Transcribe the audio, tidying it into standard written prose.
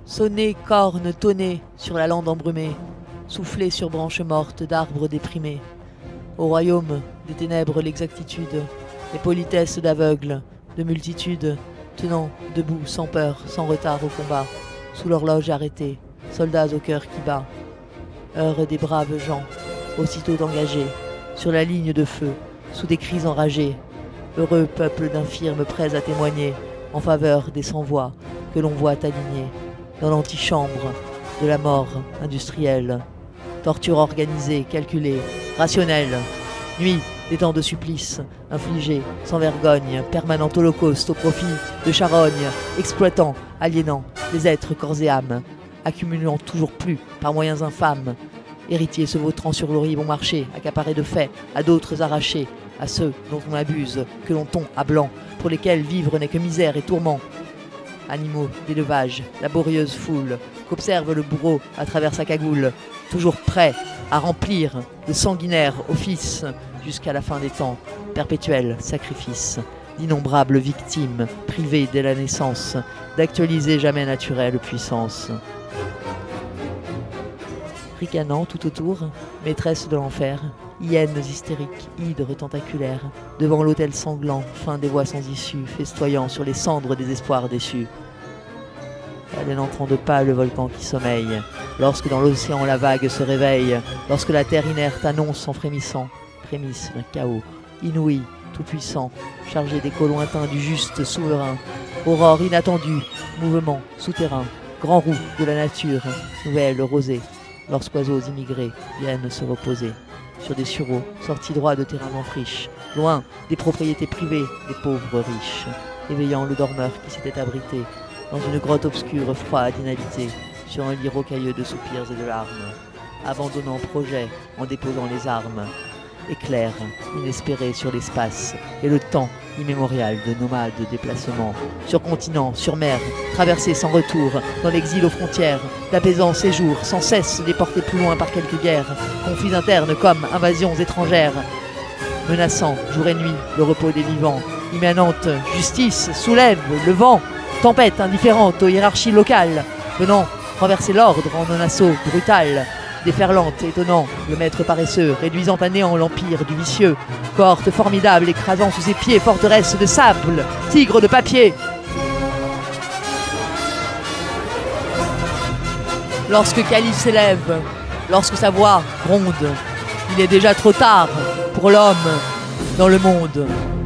Sonnez, cornes, tonnez sur la lande embrumée, soufflez sur branches mortes d'arbres déprimés. Au royaume des ténèbres l'exactitude, les politesses d'aveugles, de multitudes, tenant debout sans peur, sans retard au combat, sous l'horloge arrêtée, soldats au cœur qui bat. Heure des braves gens, aussitôt engagés, sur la ligne de feu, sous des cris enragés. Heureux peuple d'infirmes prêts à témoigner en faveur des sans-voix que l'on voit alignés dans l'antichambre de la mort industrielle. Torture organisée, calculée, rationnelle. Nuit, des temps de supplice, infligés, sans vergogne, permanent holocauste au profit de charognes, exploitant, aliénant les êtres corps et âme, accumulant toujours plus par moyens infâmes. Héritiers se vautrant sur l'horrible bon marché, accaparés de fait, à d'autres arrachés, à ceux dont on abuse, que l'on tond à blanc, pour lesquels vivre n'est que misère et tourment. Animaux d'élevage, laborieuse foule, qu'observe le bourreau à travers sa cagoule, toujours prêt à remplir de sanguinaire office jusqu'à la fin des temps, perpétuel sacrifice, d'innombrables victimes, privées dès la naissance, d'actualiser jamais naturelle puissance. Ricanant tout autour, maîtresse de l'enfer, hyènes hystériques, hydres tentaculaires, devant l'autel sanglant, fin des voies sans issue, festoyant sur les cendres des espoirs déçus. Elle n'entrant de pas le volcan qui sommeille, lorsque dans l'océan la vague se réveille, lorsque la terre inerte annonce en frémissant, prémisse d'un chaos, inouï, tout-puissant, chargé d'échos lointains du juste souverain, aurore inattendue, mouvement souterrain, grand roue de la nature, nouvelle rosée, lorsqu'oiseaux immigrés viennent se reposer sur des sureaux sortis droits de terrains en friche, loin des propriétés privées des pauvres riches, éveillant le dormeur qui s'était abrité dans une grotte obscure, froide, inhabitée, sur un lit rocailleux de soupirs et de larmes, abandonnant projet en déposant les armes, éclair inespéré sur l'espace et le temps immémorial de nomades déplacements, sur continent, sur mer, traversés sans retour, dans l'exil aux frontières, d'apaisants séjours, sans cesse déportés plus loin par quelques guerres, conflits internes comme invasions étrangères, menaçant jour et nuit le repos des vivants, immanente justice soulève le vent, tempête indifférente aux hiérarchies locales, venant renverser l'ordre en un assaut brutal, déferlante, étonnant, le maître paresseux, réduisant à néant l'empire du vicieux, cohorte formidable, écrasant sous ses pieds, forteresse de sable, tigre de papier. Lorsque Calife s'élève, lorsque sa voix gronde, il est déjà trop tard pour l'homme dans le monde.